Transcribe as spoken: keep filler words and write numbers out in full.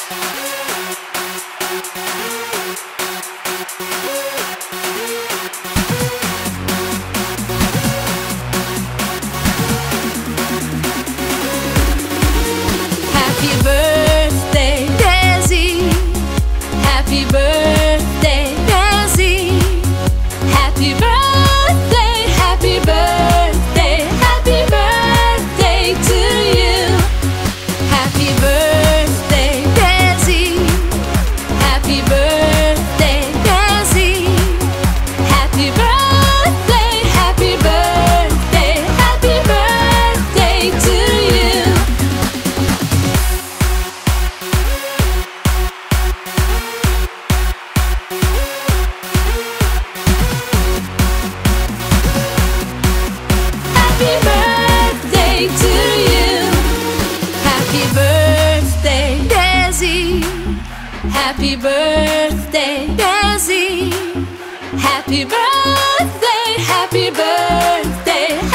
Happy birthday, Desi. Happy birthday, Desi. Happy birthday, happy birthday, happy birthday to you. Happy birthday, Desi. Happy birthday, Desi. Happy birthday, happy birthday, happy birthday to you. Happy birthday to you. Happy birthday, Desi. Happy birthday, Desi. Happy birthday, happy birthday,